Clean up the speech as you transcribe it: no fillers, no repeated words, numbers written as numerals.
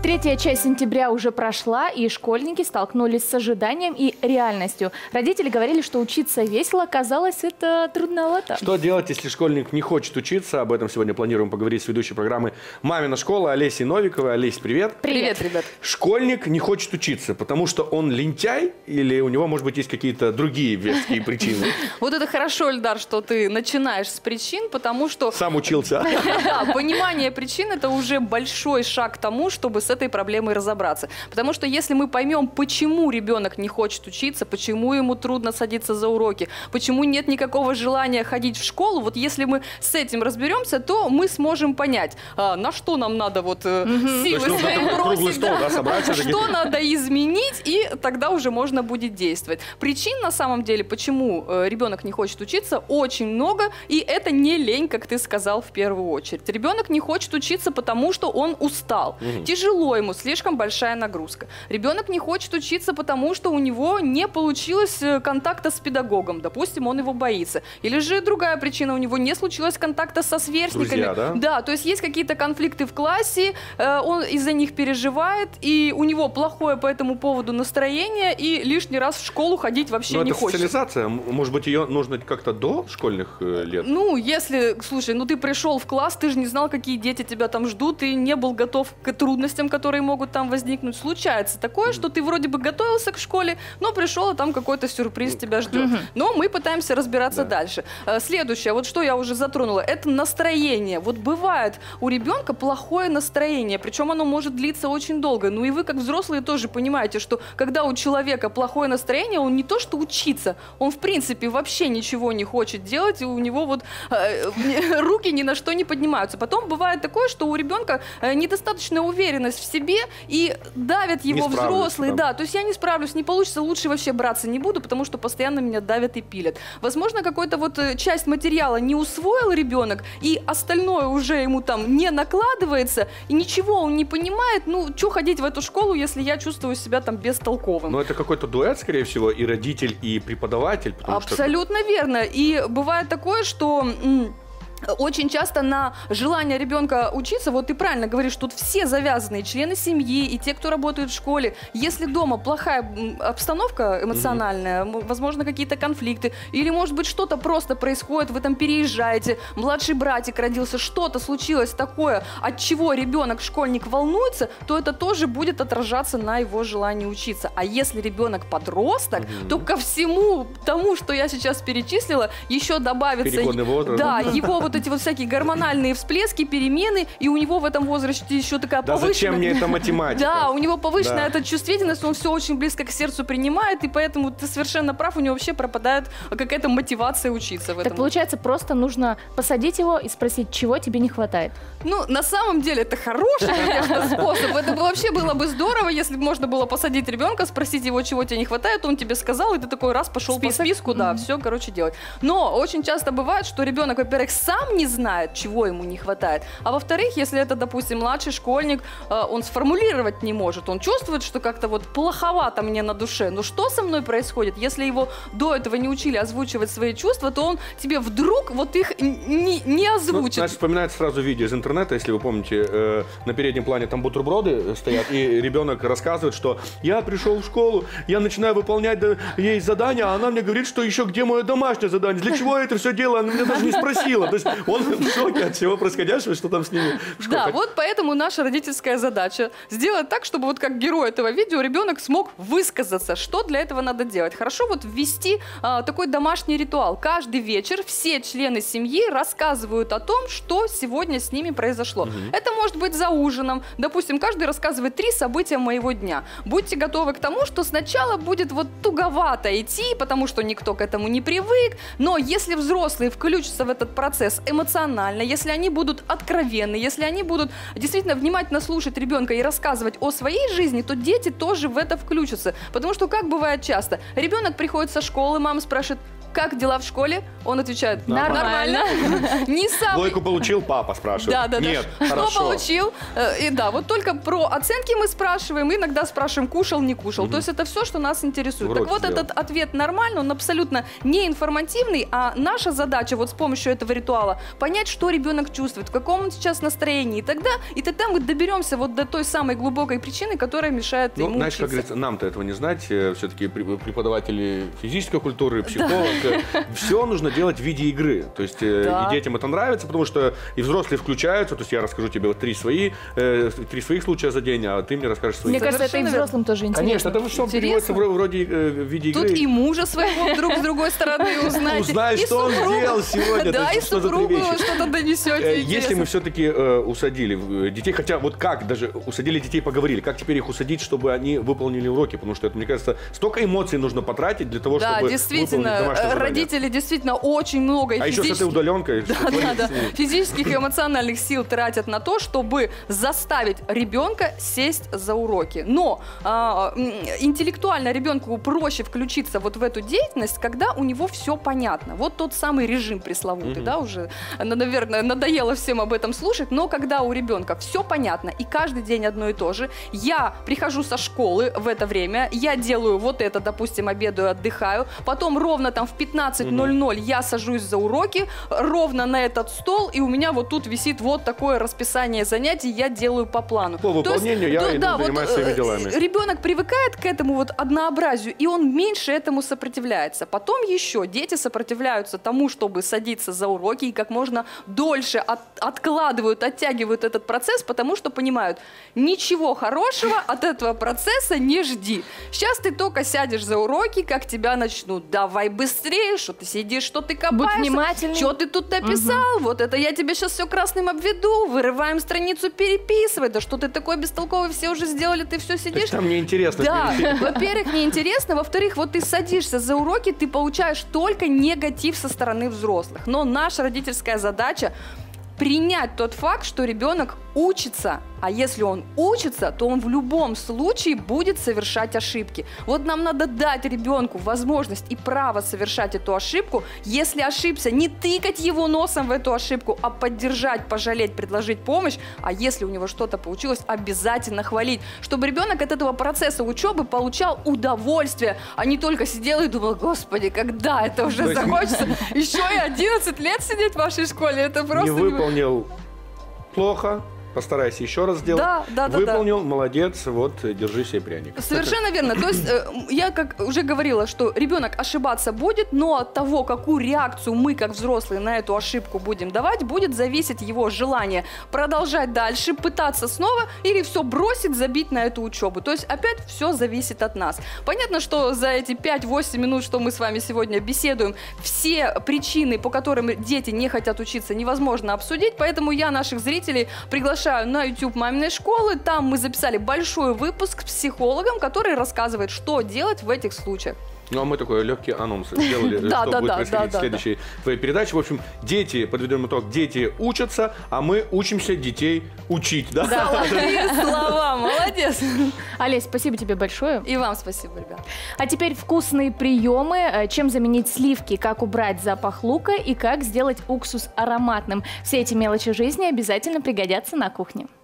Третья часть сентября уже прошла, и школьники столкнулись с ожиданием и реальностью. Родители говорили, что учиться весело, казалось, это трудновато. Что делать, если школьник не хочет учиться? Об этом сегодня планируем поговорить с ведущей программы «Мамина школа» Олесей Новиковой. Олесь, привет. Привет, ребят. Школьник не хочет учиться, потому что он лентяй или у него, может быть, есть какие-то другие веские причины? Вот это хорошо, Эльдар, что ты начинаешь с причин, потому что... Сам учился. Да, понимание причин – это уже большой шаг к тому, чтобы с этой проблемой разобраться. Потому что если мы поймем, почему ребенок не хочет учиться, почему ему трудно садиться за уроки, почему нет никакого желания ходить в школу, вот если мы с этим разберемся, то мы сможем понять, на что нам надо вот силы свои бросить, что надо изменить, и тогда уже можно будет действовать. Причин на самом деле, почему ребенок не хочет учиться, очень много, и это не лень, как ты сказал в первую очередь. Ребенок не хочет учиться, потому что он устал. Тяжело ему, слишком большая нагрузка. Ребенок не хочет учиться, потому что у него не получилось контакта с педагогом. Допустим, он его боится. Или же другая причина, у него не случилось контакта со сверстниками. Друзья, да? Да, то есть есть какие-то конфликты в классе, он из-за них переживает, и у него плохое по этому поводу настроение, и лишний раз в школу ходить вообще не хочет. Это социализация. Может быть, ее нужно как-то до школьных лет? Ну, если, слушай, ну ты пришел в класс, ты же не знал, какие дети тебя там ждут, и не был готов к трудностям, которые могут там возникнуть. Случается такое, что ты вроде бы готовился к школе, но пришел, и там какой-то сюрприз тебя ждет. Но мы пытаемся разбираться дальше. Следующее, вот что я уже затронула, это настроение. Вот бывает у ребенка плохое настроение, причем оно может длиться очень долго. Ну и вы, как взрослые, тоже понимаете, что когда у человека плохое настроение, он не то что учиться, он в принципе вообще ничего не хочет делать, и у него вот руки ни на что не поднимаются. Потом бывает такое, что у ребенка недостаточная уверенность в себе, и давят его взрослые. Да, то есть я не справлюсь, не получится, лучше вообще браться не буду, потому что постоянно меня давят и пилят. Возможно, какой-то вот часть материала не усвоил ребенок, и остальное уже ему там не накладывается, и ничего он не понимает. Ну, что ходить в эту школу, если я чувствую себя там бестолковым? Но это какой-то дуэт, скорее всего, и родитель, и преподаватель. Абсолютно верно. И бывает такое, что... Очень часто на желание ребенка учиться, вот ты правильно говоришь, тут все завязанные члены семьи и те, кто работает в школе. Если дома плохая обстановка эмоциональная, возможно, какие-то конфликты, или, может быть, что-то просто происходит, вы там переезжаете, младший братик родился, что-то случилось такое, от чего ребенок, школьник волнуется, то это тоже будет отражаться на его желании учиться. А если ребенок подросток, то ко всему тому, что я сейчас перечислила, еще добавится... Переходный возраст. Да, его вот эти вот всякие гормональные всплески, перемены, и у него в этом возрасте еще такая повышенная... Да зачем мне эта математика? Да, у него повышенная эта чувствительность, он все очень близко к сердцу принимает, и поэтому ты совершенно прав, у него вообще пропадает какая-то мотивация учиться в этом. Так получается, просто нужно посадить его и спросить, чего тебе не хватает? Ну, на самом деле, это хороший, конечно, способ. Это вообще было бы здорово, если бы можно было посадить ребенка, спросить его, чего тебе не хватает, он тебе сказал, и ты такой раз пошел по списку, да, все, короче, делать. Но очень часто бывает, что ребенок, во-первых, сам не знает, чего ему не хватает, а во-вторых, если это, допустим, младший школьник, он сформулировать не может, он чувствует, что как-то вот плоховато мне на душе, но что со мной происходит? Если его до этого не учили озвучивать свои чувства, то он тебе вдруг вот их не озвучит. Ну, значит, вспоминается сразу видео из интернета, если вы помните, на переднем плане там бутерброды стоят, и ребенок рассказывает, что я пришел в школу, я начинаю выполнять ей задание, а она мне говорит, что еще где мое домашнее задание, для чего я это все делаю, она меня даже не спросила. То есть он в шоке от всего происходящего, что там с ними. Да, вот поэтому наша родительская задача сделать так, чтобы вот как герой этого видео ребенок смог высказаться, что для этого надо делать. Хорошо вот ввести такой домашний ритуал. Каждый вечер все члены семьи рассказывают о том, что сегодня с ними произошло. Это может быть за ужином. Допустим, каждый рассказывает 3 события моего дня. Будьте готовы к тому, что сначала будет вот туговато идти, потому что никто к этому не привык, но если взрослые включатся в этот процесс эмоционально, если они будут откровенны, если они будут действительно внимательно слушать ребенка и рассказывать о своей жизни, то дети тоже в это включатся. Потому что, как бывает часто, ребенок приходит со школы, мама спрашивает: как дела в школе? Он отвечает, Нормально. Не самый... Двойку получил, папа спрашивает. Да. Нет, Что хорошо. получил? И да, вот только про оценки мы спрашиваем, иногда спрашиваем, кушал, не кушал. То есть это все, что нас интересует. Вроде Так вот, сделал. этот ответ нормальный, он абсолютно не информативный, а наша задача вот с помощью этого ритуала понять, что ребенок чувствует, в каком он сейчас настроении. И тогда мы доберемся вот до той самой глубокой причины, которая мешает ему Знаешь, как учиться. говорится, нам-то этого не знать. Все-таки преподаватели физической культуры, психолог. Все нужно делать в виде игры. То есть и детям это нравится, потому что и взрослые включаются. То есть я расскажу тебе вот три своих случая за день, а ты мне расскажешь свои. Мне кажется, это и взрослым тоже интересно. Конечно, это все переводится вроде в виде игры. Тут и мужа своего вдруг с другой стороны узнаете. Узнай, и что он супругу. сделал сегодня. Да, то и есть, что за три супругу вещи. что-то донесете. Если мы интересно. все-таки усадили детей, хотя вот как даже усадили детей, поговорили, как теперь их усадить, чтобы они выполнили уроки, потому что это, мне кажется, столько эмоций нужно потратить для того, Да, чтобы действительно, выполнить домашнее задание. родители действительно очень много А еще с этой удаленкой. физических и эмоциональных сил тратят на то, чтобы заставить ребенка сесть за уроки. Но интеллектуально ребенку проще включиться вот в эту деятельность, когда у него все понятно. Вот тот самый режим пресловутый, да, уже, наверное, надоело всем об этом слушать, но когда у ребенка все понятно и каждый день одно и то же, я прихожу со школы в это время, я делаю вот это, допустим, обедаю, отдыхаю, потом ровно там в 15:00 я сажусь за уроки, ровно на этот стол, и у меня вот тут висит вот такое расписание занятий, я делаю по плану. По выполнению я иду занимаюсь своими делами. Ребенок привыкает к этому вот однообразию, и он меньше этому сопротивляется. Потом еще дети сопротивляются тому, чтобы садиться за уроки, и как можно дольше откладывают, оттягивают этот процесс, потому что понимают, ничего хорошего от этого процесса не жди. Сейчас ты только сядешь за уроки, как тебя начнут, давай быстрее, что ты сидишь, что ты копаешься. Будь внимательный. Что ты тут написал? Вот это я тебе сейчас все красным обведу, вырываем страницу, переписывай. Да что ты такой бестолковый, все уже сделали, ты все То сидишь. есть там неинтересно. Да, во-первых, неинтересно, во-вторых, вот ты садишься за уроки, ты получаешь только негатив со стороны взрослых. Но наша родительская задача принять тот факт, что ребенок учится, а если он учится, то он в любом случае будет совершать ошибки. Вот нам надо дать ребенку возможность и право совершать эту ошибку. Если ошибся, не тыкать его носом в эту ошибку, а поддержать, пожалеть, предложить помощь. А если у него что-то получилось, обязательно хвалить, чтобы ребенок от этого процесса учебы получал удовольствие, а не только сидел и думал, господи, когда это уже закончится? Еще и 11 лет сидеть в вашей школе, это просто... Не выполнил плохо. Постарайся еще раз сделать. Да. Выполнил, молодец, вот, держи себе пряник. Совершенно верно. То есть я как уже говорила, что ребенок ошибаться будет, но от того, какую реакцию мы, как взрослые, на эту ошибку будем давать, будет зависеть его желание продолжать дальше, пытаться снова или все бросить, забить на эту учебу. То есть опять все зависит от нас. Понятно, что за эти 5-8 минут, что мы с вами сегодня беседуем, все причины, по которым дети не хотят учиться, невозможно обсудить, поэтому я наших зрителей приглашаю на YouTube «Маминой школы». Там мы записали большой выпуск с психологом, который рассказывает, что делать в этих случаях. Ну, а мы такой легкий анонс сделали, что будет происходить в следующей твоей передаче. В общем, дети, подведем итог, дети учатся, а мы учимся детей учить. Да? Золотые слова, молодец. Олесь, спасибо тебе большое. И вам спасибо, ребят. А теперь вкусные приемы, чем заменить сливки, как убрать запах лука и как сделать уксус ароматным. Все эти мелочи жизни обязательно пригодятся на кухне.